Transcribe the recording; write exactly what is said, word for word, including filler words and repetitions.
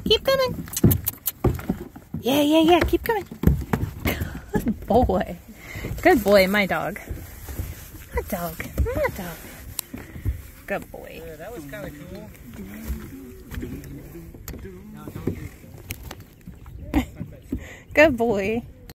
keep coming. Yeah, yeah, yeah, keep coming. Good boy. Good boy, my dog. My dog. My dog. Good boy. Yeah, that was kind of cool. Good boy.